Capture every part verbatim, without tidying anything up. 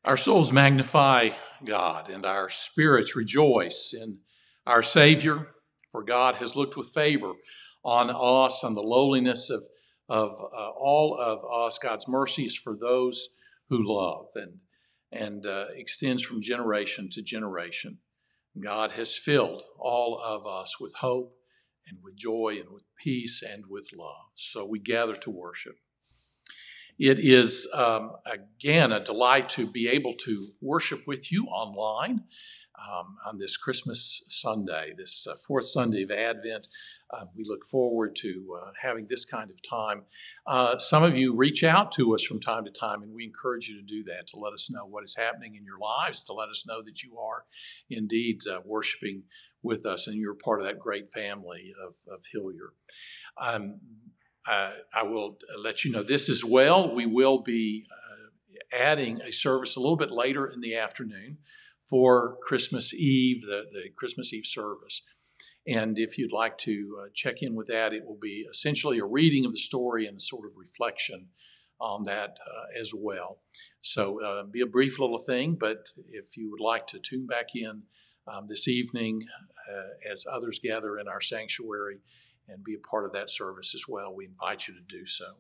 Our souls magnify God, and our spirits rejoice in our Savior, for God has looked with favor on us, on the lowliness of, of uh, all of us. God's mercy is for those who love, and, and uh, extends from generation to generation. God has filled all of us with hope and with joy and with peace and with love. So we gather to worship. It is, um, again, a delight to be able to worship with you online um, on this Christmas Sunday, this uh, fourth Sunday of Advent. Uh, we look forward to uh, having this kind of time. Uh, some of you reach out to us from time to time, and we encourage you to do that, to let us know what is happening in your lives, to let us know that you are indeed uh, worshiping with us, and you're part of that great family of, of Hilliard. Um, Uh, I will let you know this as well. We will be uh, adding a service a little bit later in the afternoon for Christmas Eve, the, the Christmas Eve service. And if you'd like to uh, check in with that, it will be essentially a reading of the story and sort of reflection on that uh, as well. So uh, be a brief little thing, but if you would like to tune back in um, this evening uh, as others gather in our sanctuary, and be a part of that service as well, we invite you to do so.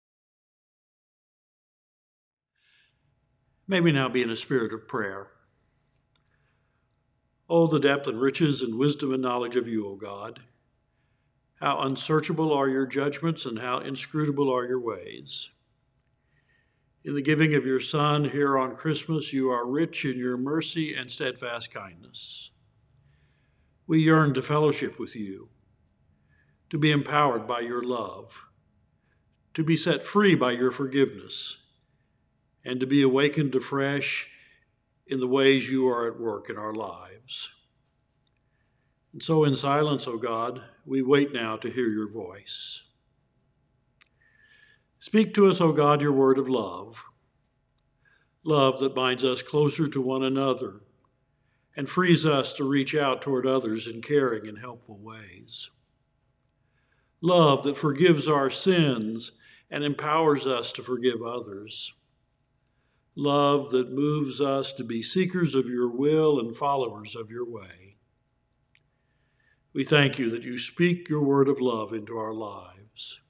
May we now be in a spirit of prayer. Oh, the depth and riches and wisdom and knowledge of you, O God. How unsearchable are your judgments and how inscrutable are your ways. In the giving of your Son here on Christmas, you are rich in your mercy and steadfast kindness. We yearn to fellowship with you, to be empowered by your love, to be set free by your forgiveness, and to be awakened afresh in the ways you are at work in our lives. And so in silence, O God, we wait now to hear your voice. Speak to us, O God, your word of love, love that binds us closer to one another and frees us to reach out toward others in caring and helpful ways. Love that forgives our sins and empowers us to forgive others. Love that moves us to be seekers of your will and followers of your way. We thank you that you speak your word of love into our lives.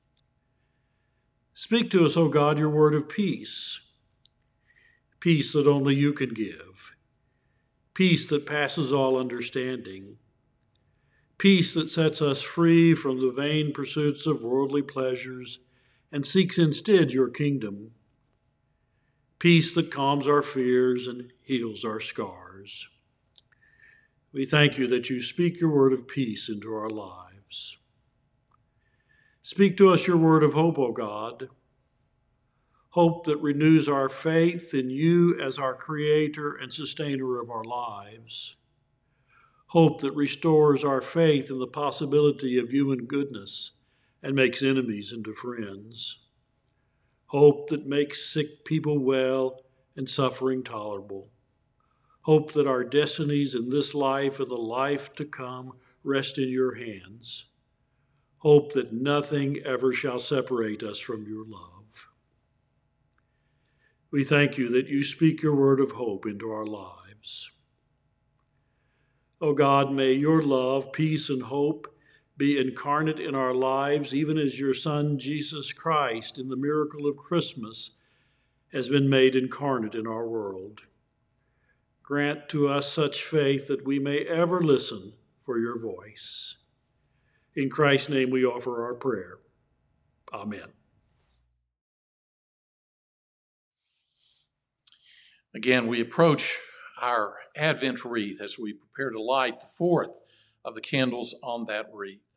Speak to us, O God, your word of peace, peace that only you can give, peace that passes all understanding, peace that sets us free from the vain pursuits of worldly pleasures and seeks instead your kingdom. Peace that calms our fears and heals our scars. We thank you that you speak your word of peace into our lives. Speak to us your word of hope, O God. Hope that renews our faith in you as our creator and sustainer of our lives. Hope that restores our faith in the possibility of human goodness and makes enemies into friends. Hope that makes sick people well and suffering tolerable. Hope that our destinies in this life and the life to come rest in your hands. Hope that nothing ever shall separate us from your love. We thank you that you speak your word of hope into our lives. O God, may your love, peace, and hope be incarnate in our lives, even as your Son, Jesus Christ, in the miracle of Christmas, has been made incarnate in our world. Grant to us such faith that we may ever listen for your voice. In Christ's name we offer our prayer. Amen. Again, we approach our Advent wreath as we prepare to light the fourth of the candles on that wreath.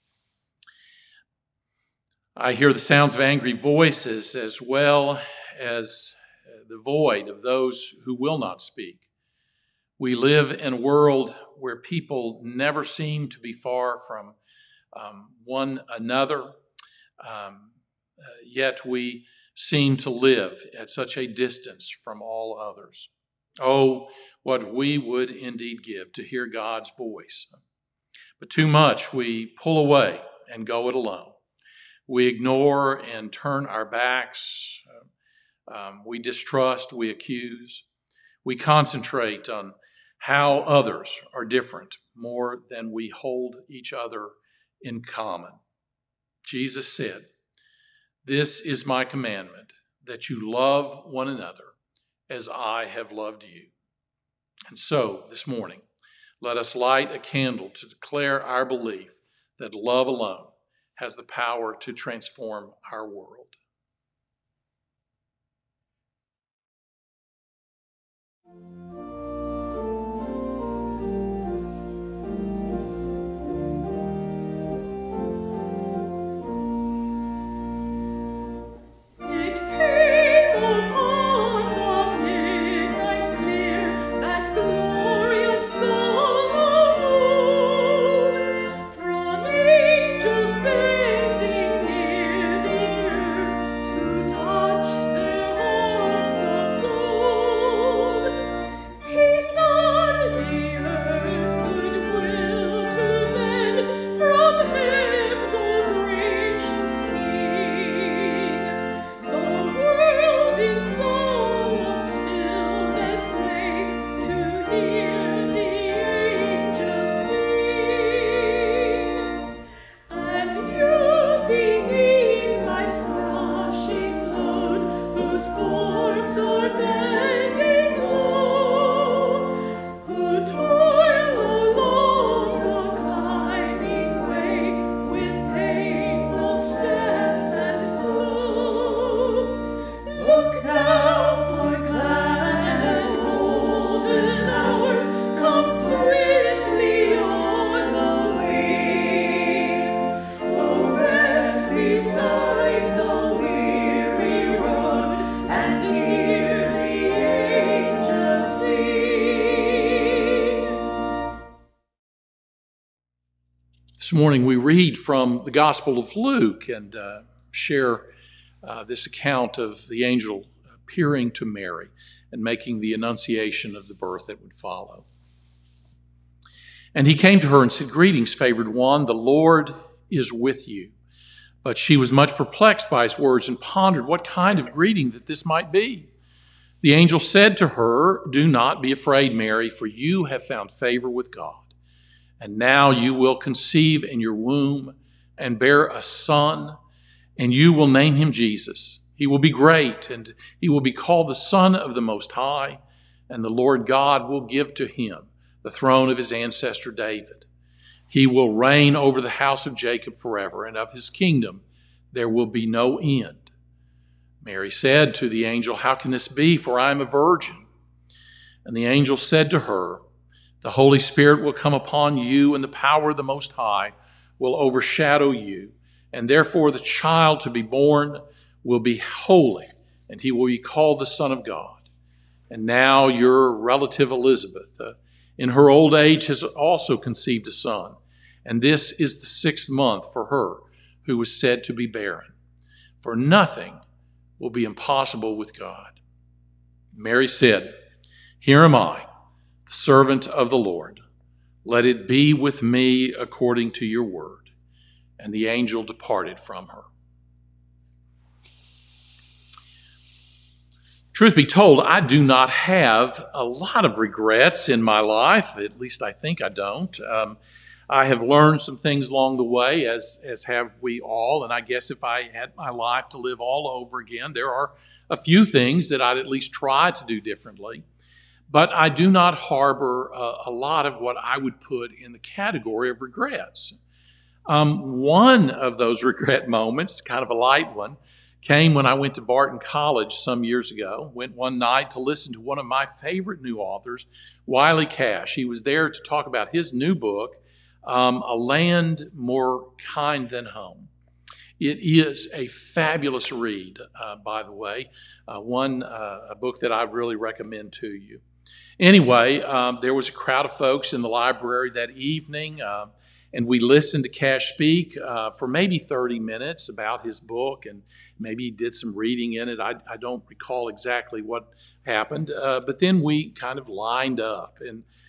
I hear the sounds of angry voices as well as the void of those who will not speak. We live in a world where people never seem to be far from um, one another, um, uh, yet we seem to live at such a distance from all others. Oh, what we would indeed give to hear God's voice. But too much we pull away and go it alone. We ignore and turn our backs. Um, we distrust, we accuse, we concentrate on how others are different more than we hold each other in common. Jesus said, "This is my commandment, that you love one another as I have loved you." And so, this morning, let us light a candle to declare our belief that love alone has the power to transform our world. This morning we read from the Gospel of Luke and uh, share uh, this account of the angel appearing to Mary and making the annunciation of the birth that would follow. And he came to her and said, "Greetings, favored one, the Lord is with you." But she was much perplexed by his words and pondered what kind of greeting that this might be. The angel said to her, "Do not be afraid, Mary, for you have found favor with God. And now you will conceive in your womb and bear a son, and you will name him Jesus. He will be great, and he will be called the Son of the Most High, and the Lord God will give to him the throne of his ancestor David. He will reign over the house of Jacob forever, and of his kingdom there will be no end." Mary said to the angel, "How can this be, for I am a virgin?" And the angel said to her, "The Holy Spirit will come upon you, and the power of the Most High will overshadow you. And therefore the child to be born will be holy, and he will be called the Son of God. And now your relative Elizabeth, uh, in her old age, has also conceived a son. And this is the sixth month for her who was said to be barren. For nothing will be impossible with God." Mary said, "Here am I, the servant of the Lord. Let it be with me according to your word." And the angel departed from her. Truth be told, I do not have a lot of regrets in my life. At least I think I don't. Um, I have learned some things along the way, as, as have we all. And I guess if I had my life to live all over again, there are a few things that I'd at least try to do differently. But I do not harbor a, a lot of what I would put in the category of regrets. Um, one of those regret moments, kind of a light one, came when I went to Barton College some years ago. Went one night to listen to one of my favorite new authors, Wiley Cash. He was there to talk about his new book, um, A Land More Kind Than Home. It is a fabulous read, uh, by the way, uh, one uh, a book that I really recommend to you. Anyway, um, there was a crowd of folks in the library that evening, uh, and we listened to Cash speak uh, for maybe thirty minutes about his book, and maybe he did some reading in it. I, I don't recall exactly what happened, uh, but then we kind of lined up, and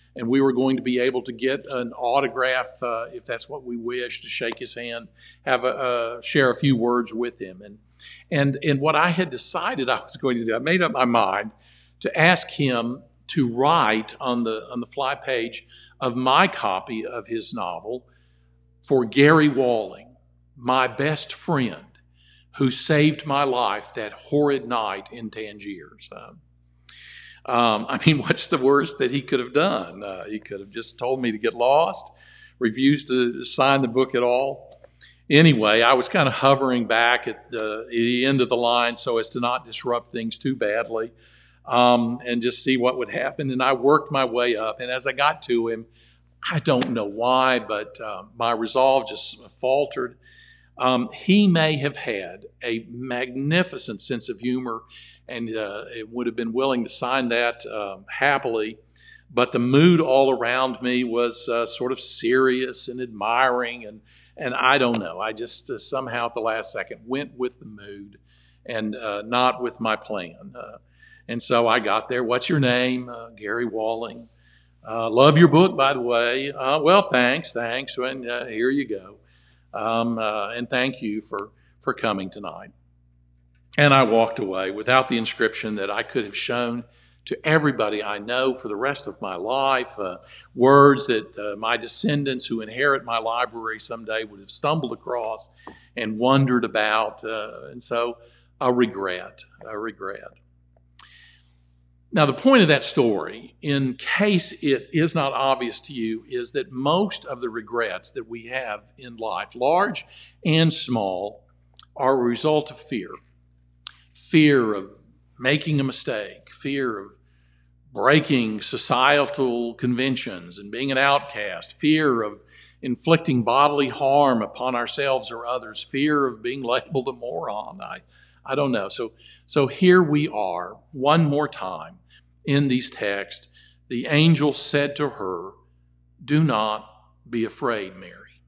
and we were going to be able to get an autograph, uh, if that's what we wish, to shake his hand, have a, uh, share a few words with him. And, and, and what I had decided I was going to do, I made up my mind to ask him to write on the, on the fly page of my copy of his novel, "For Gary Walling, my best friend, who saved my life that horrid night in Tangiers." Uh, um, I mean, what's the worst that he could have done? Uh, he could have just told me to get lost, refused to sign the book at all. Anyway, I was kind of hovering back at the, the end of the line so as to not disrupt things too badly, um, and just see what would happen. And I worked my way up. And as I got to him, I don't know why, but uh, my resolve just faltered. Um, he may have had a magnificent sense of humor, and uh, it would have been willing to sign that um, happily, but the mood all around me was uh, sort of serious and admiring, and and I don't know. I just uh, somehow at the last second went with the mood and uh, not with my plan. Uh, and so I got there. "What's your name?" Uh, "Gary Walling." Uh, "love your book, by the way." Uh, "well, thanks, thanks, and uh, here you go. Um, uh, and thank you for, for coming tonight." And I walked away without the inscription that I could have shown to everybody I know for the rest of my life, uh, words that uh, my descendants who inherit my library someday would have stumbled across and wondered about. Uh, and so a regret, a regret. Now, the point of that story, in case it is not obvious to you, is that most of the regrets that we have in life, large and small, are a result of fear. Fear of making a mistake, fear of breaking societal conventions and being an outcast, fear of inflicting bodily harm upon ourselves or others, fear of being labeled a moron. I, I don't know. So, so here we are one more time in these texts. The angel said to her, "Do not be afraid, Mary."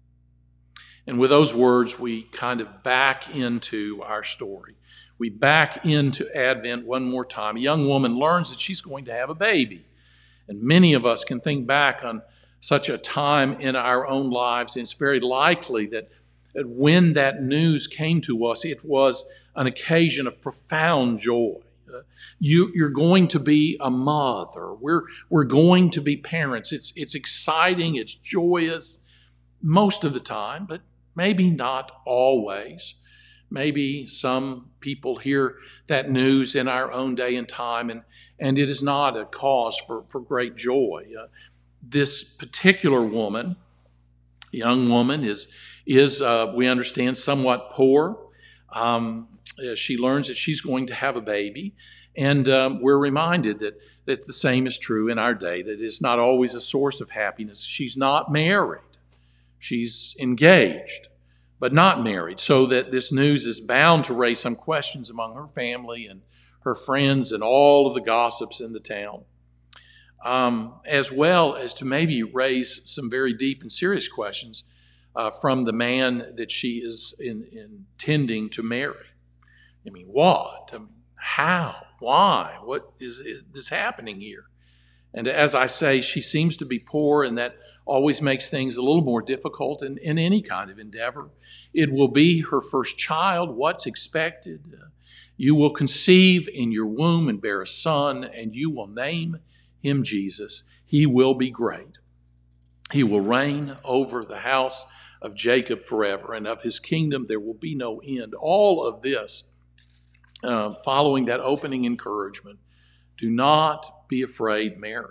And with those words, we kind of back into our story. We back into Advent one more time. A young woman learns that she's going to have a baby. And many of us can think back on such a time in our own lives. And it's very likely that, that when that news came to us, it was an occasion of profound joy. Uh, you, you're going to be a mother. We're, we're going to be parents. It's, it's exciting. It's joyous most of the time, but maybe not always. Maybe some people hear that news in our own day and time, and, and it is not a cause for, for great joy. Uh, this particular woman, young woman, is, is uh, we understand, somewhat poor. Um, she learns that she's going to have a baby, and um, we're reminded that, that the same is true in our day, that it's not always a source of happiness. She's not married. She's engaged, but not married, so that this news is bound to raise some questions among her family and her friends and all of the gossips in the town, um, as well as to maybe raise some very deep and serious questions uh, from the man that she is in, intending to marry. I mean, what? I mean, how? Why? What is this happening here? And as I say, she seems to be poor, and that always makes things a little more difficult in, in any kind of endeavor. It will be her first child. What's expected? Uh, you will conceive in your womb and bear a son, and you will name him Jesus. He will be great. He will reign over the house of Jacob forever, and of his kingdom there will be no end. All of this, uh, following that opening encouragement, "Do not be afraid, Mary."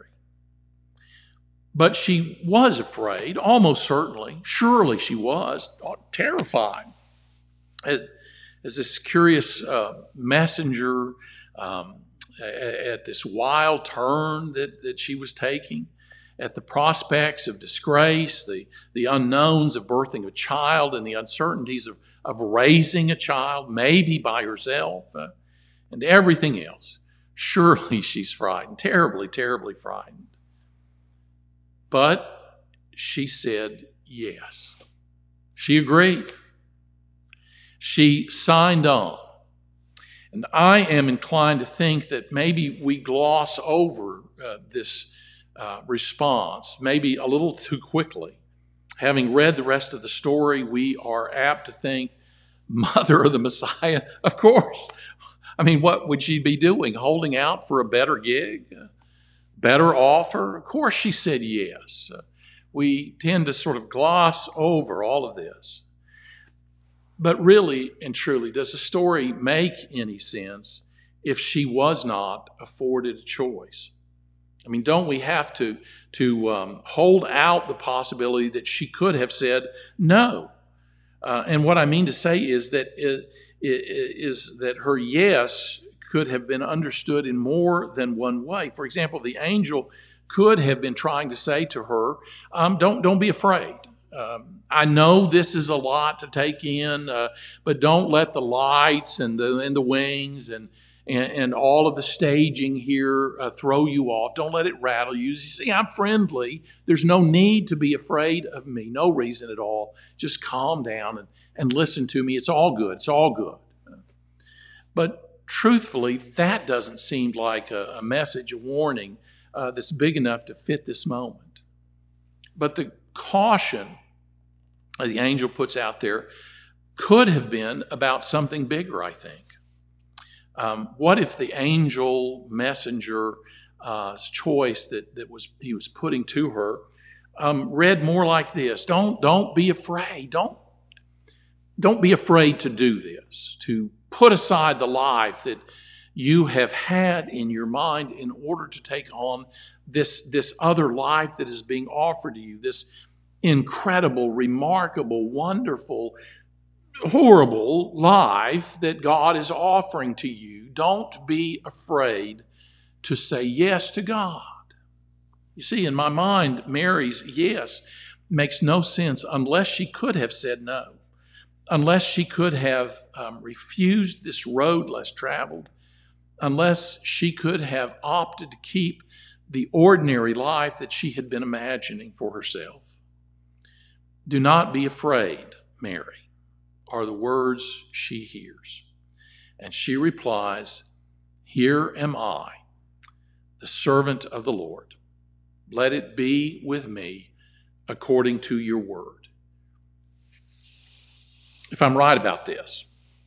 But she was afraid, almost certainly. Surely she was terrified. As, as this curious uh, messenger um, at this wild turn that, that she was taking, at the prospects of disgrace, the, the unknowns of birthing a child, and the uncertainties of, of raising a child, maybe by herself, uh, and everything else. Surely she's frightened, terribly, terribly frightened. But she said yes. She agreed. She signed on. And I am inclined to think that maybe we gloss over uh, this uh, response, maybe a little too quickly. Having read the rest of the story, we are apt to think, mother of the Messiah, of course. I mean, what would she be doing? Holding out for a better gig? Better offer? Of course she said yes. Uh, we tend to sort of gloss over all of this. But really and truly, does the story make any sense if she was not afforded a choice? I mean, don't we have to, to um, hold out the possibility that she could have said no? Uh, and what I mean to say is that it, it, is that her yes could have been understood in more than one way. For example, the angel could have been trying to say to her, um, don't, don't be afraid. Um, I know this is a lot to take in, uh, but don't let the lights and the, and the wings and, and, and all of the staging here uh, throw you off. Don't let it rattle you. You see, I'm friendly. There's no need to be afraid of me. No reason at all. Just calm down and, and listen to me. It's all good. It's all good. But truthfully, that doesn't seem like a, a message, a warning uh, that's big enough to fit this moment. But the caution the angel puts out there could have been about something bigger, I think. Um, what if the angel messenger's uh, choice that, that was he was putting to her um, read more like this? Don't, don't be afraid. Don't, don't be afraid to do this, to put aside the life that you have had in your mind in order to take on this, this other life that is being offered to you, this incredible, remarkable, wonderful, horrible life that God is offering to you. Don't be afraid to say yes to God. You see, in my mind, Mary's yes makes no sense unless she could have said no, unless she could have um, refused this road less traveled, unless she could have opted to keep the ordinary life that she had been imagining for herself. Do not be afraid, Mary, are the words she hears. And she replies, here am I, the servant of the Lord. Let it be with me according to your word. If I'm right about this,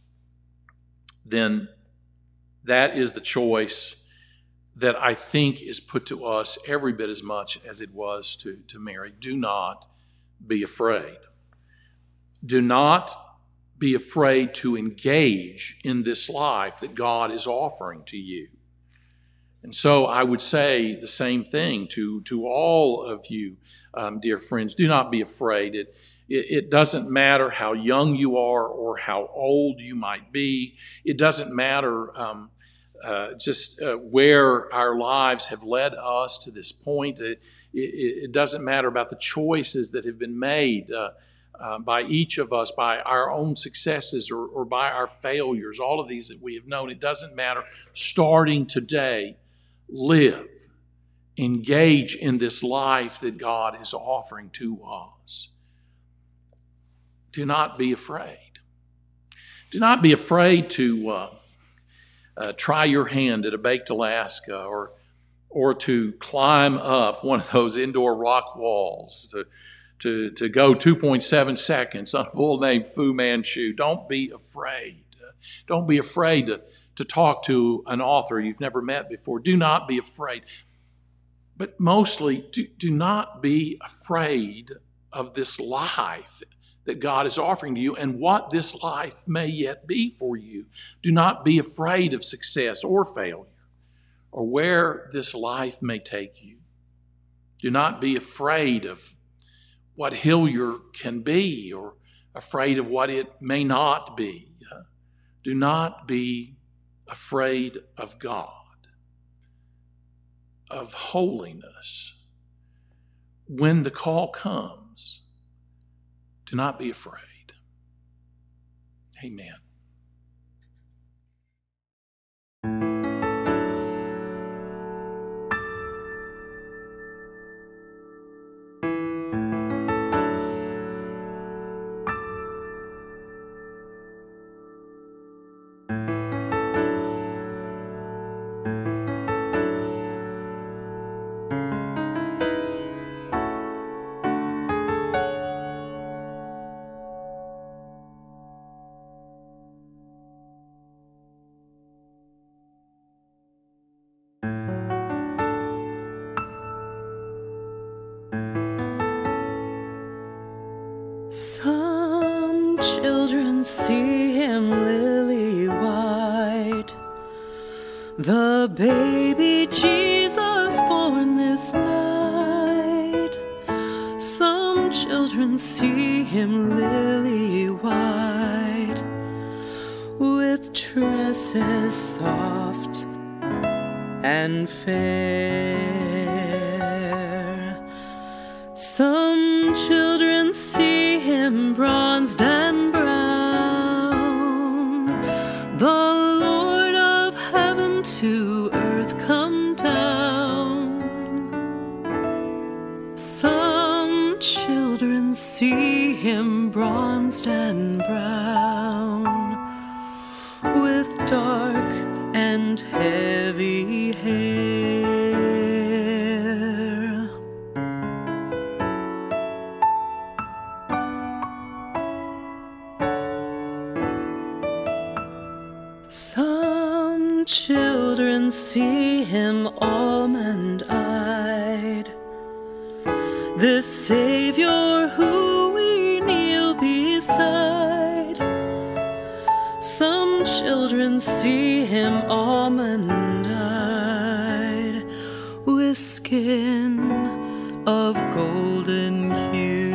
then that is the choice that I think is put to us every bit as much as it was to, to Mary. Do not be afraid. Do not be afraid to engage in this life that God is offering to you. And so I would say the same thing to, to all of you, um, dear friends. Do not be afraid. It, it, it doesn't matter how young you are or how old you might be. It doesn't matter um, uh, just uh, where our lives have led us to this point. It, it, it doesn't matter about the choices that have been made uh, uh, by each of us, by our own successes or, or by our failures, all of these that we have known. It doesn't matter. Starting today, live, engage in this life that God is offering to us. Do not be afraid. Do not be afraid to uh, uh, try your hand at a Baked Alaska or or to climb up one of those indoor rock walls, to, to, to go two point seven seconds on a bull named Fu Manchu. Don't be afraid. Don't be afraid to, to talk to an author you've never met before. Do not be afraid. But mostly, do, do not be afraid of this life that God is offering to you and what this life may yet be for you. Do not be afraid of success or failure, or where this life may take you. Do not be afraid of what Hillier can be or afraid of what it may not be. Do not be afraid of God, of holiness. When the call comes, do not be afraid. Amen. Some children see him lily-white, the baby Jesus born this night. Some children see him lily-white, with tresses soft and fair. Some children see him bronzed and brown, the Lord of heaven to earth come down. Some children see him bronzed and brown, with dark and heavy hair. Some children see him almond-eyed, the Savior who we kneel beside. Some children see him almond-eyed, with skin of golden hue.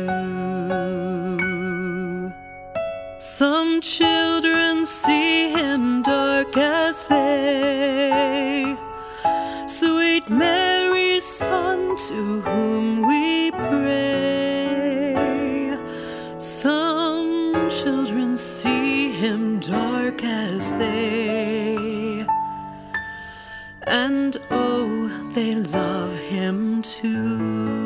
Some children see him dark as they, sweet Mary's Son, to whom we pray. Some children see him dark as they, and oh, they love him too.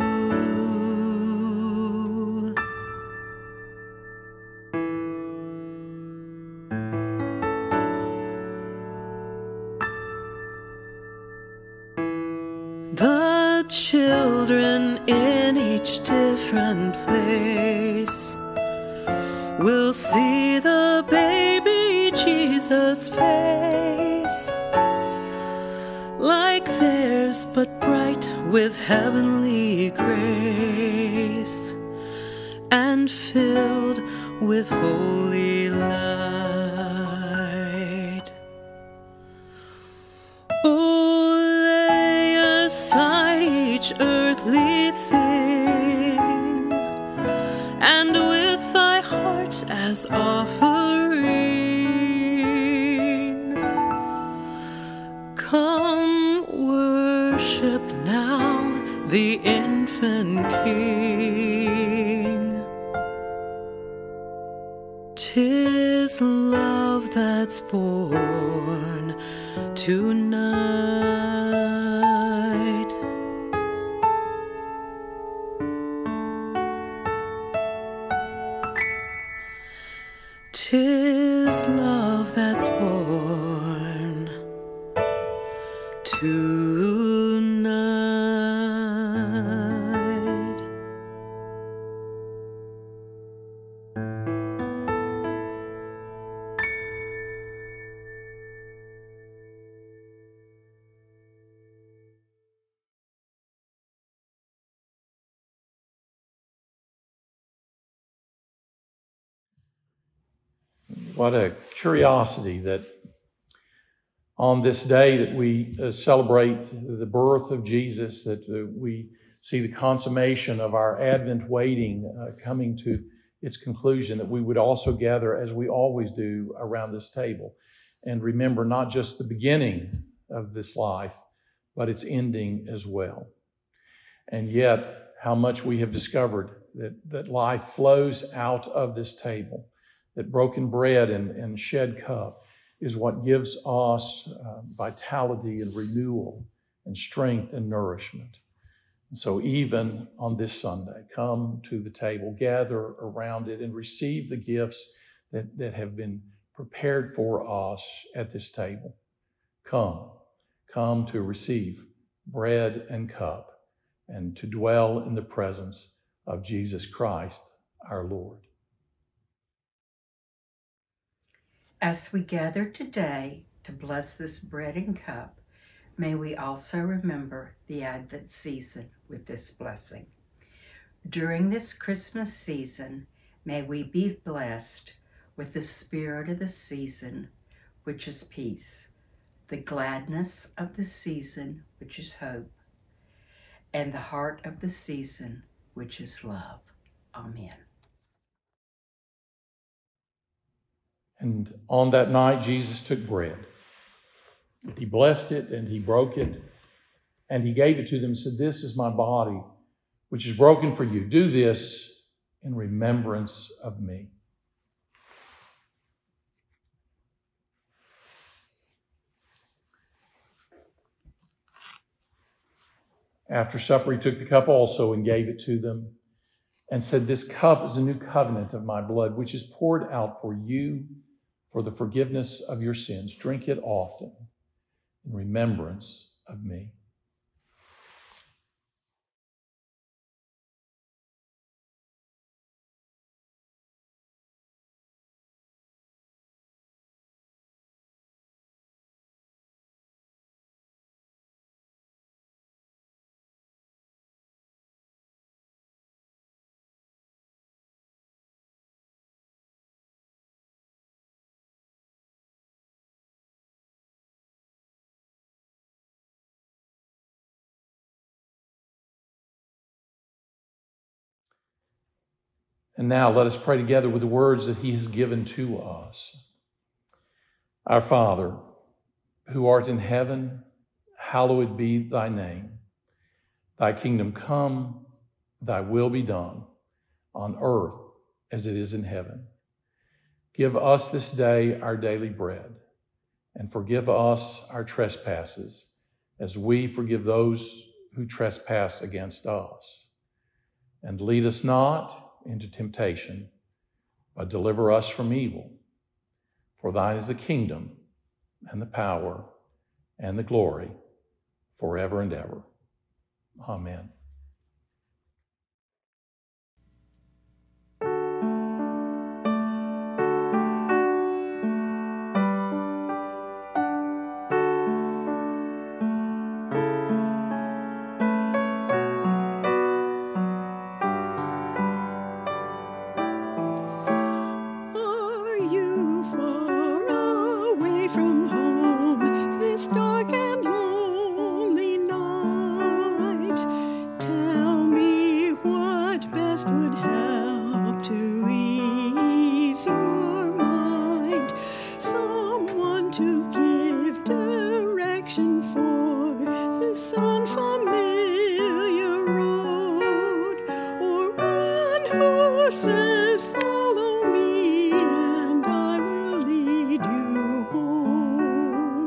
The children in each different place will see the baby Jesus' face, like theirs, but bright with heavenly grace, and filled with holy light. Oh, lay aside each earthly thing, and with thy heart as offering, come worship now the infant King. 'Tis love that's born tonight. Tis love that's born tonight. What a curiosity that on this day that we uh, celebrate the birth of Jesus, that uh, we see the consummation of our Advent waiting uh, coming to its conclusion, that we would also gather, as we always do, around this table and remember not just the beginning of this life, but its ending as well. And yet, how much we have discovered that, that life flows out of this table, that broken bread and, and shed cup is what gives us uh, vitality and renewal and strength and nourishment. And so even on this Sunday, come to the table, gather around it, and receive the gifts that, that have been prepared for us at this table. Come, come to receive bread and cup and to dwell in the presence of Jesus Christ, our Lord. As we gather today to bless this bread and cup, may we also remember the Advent season with this blessing. During this Christmas season, may we be blessed with the spirit of the season, which is peace, the gladness of the season, which is hope, and the heart of the season, which is love. Amen. And on that night, Jesus took bread. He blessed it and he broke it and he gave it to them and said, "This is my body, which is broken for you. Do this in remembrance of me." After supper, he took the cup also and gave it to them and said, "This cup is a new covenant of my blood, which is poured out for you for the forgiveness of your sins. Drink it often in remembrance of me." And now let us pray together with the words that he has given to us. Our Father, who art in heaven, hallowed be thy name. Thy kingdom come, thy will be done, on earth as it is in heaven. Give us this day our daily bread, and forgive us our trespasses, as we forgive those who trespass against us. And lead us not into temptation, but deliver us from evil. For thine is the kingdom, and the power, and the glory, forever and ever. Amen. Are you far away from home this dark and lonely night? Tell me what best would help to ease your mind. Someone to give direction for this unfamiliar road, or one who says, "Follow me, and I will lead you home."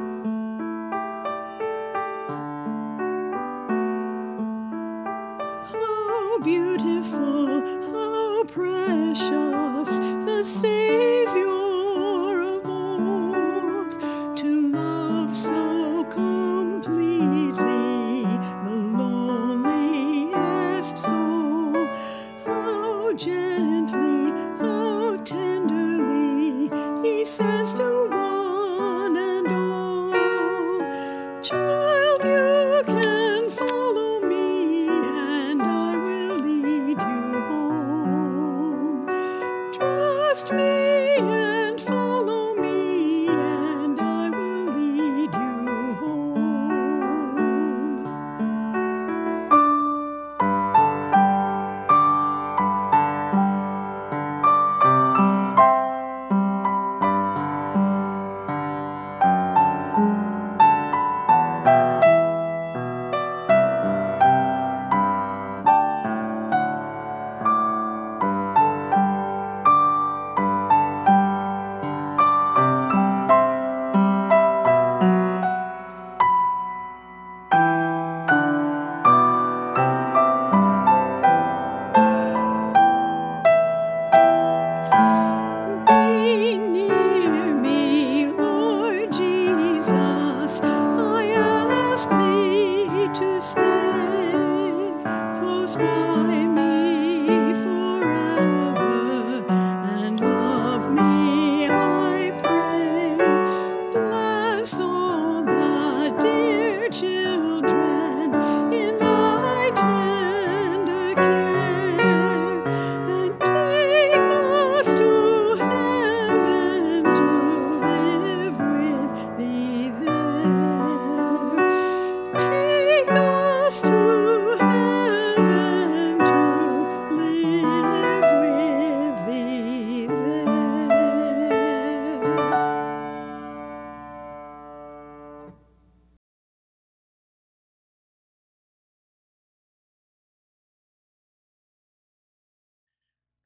How beautiful, how precious, the Savior of old, to love so completely the loneliest soul. How gently, how tenderly he says to one and all, "Child, you can follow me, and I will lead you home. Trust me and follow me, and I will lead you home."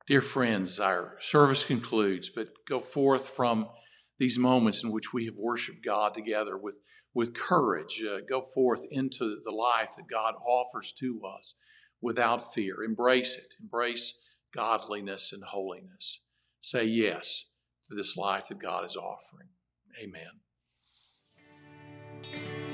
Dear friends, our service concludes, but go forth from these moments in which we have worshiped God together with, with courage. Uh, go forth into the life that God offers to us without fear. Embrace it. Embrace godliness and holiness. Say yes to this life that God is offering. Amen.